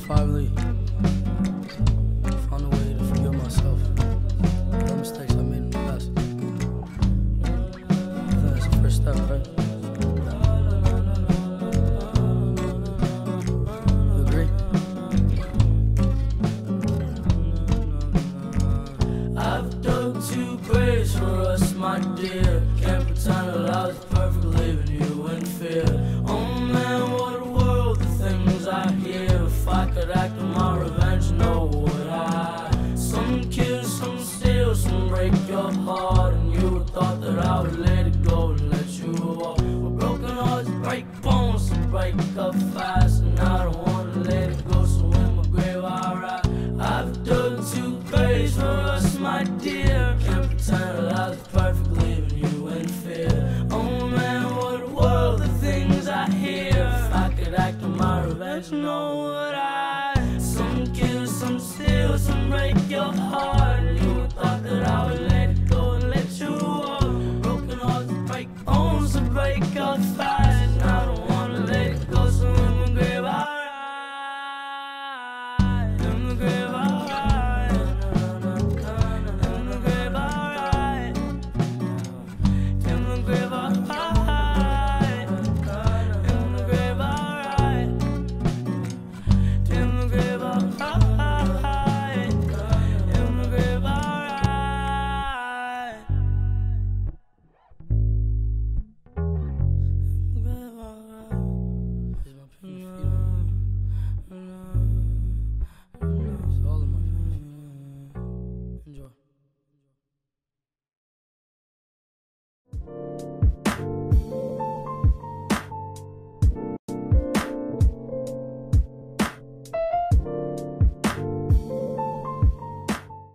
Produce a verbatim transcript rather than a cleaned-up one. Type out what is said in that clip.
finally found a way to forgive myself for the mistakes I made in the past. I think that's the first step, right? You agree? I've dug two graves for us, my dear. Can't pretend that I was perfect, leaving you in fear. Oh man, what a world, the things I hear. If I could act on my revenge, no would I? Some kill, some steal, some break your heart, and you would thought that I would let it go and let you walk. Well, broken hearts break bones, and break up fast, and I don't wanna let it go, so in my grave I ride. I've dug two graves for us, my dear. Can't pretend that I was perfect, leaving you in fear. Oh man, what a world, the things I hear. If I could act on my revenge, no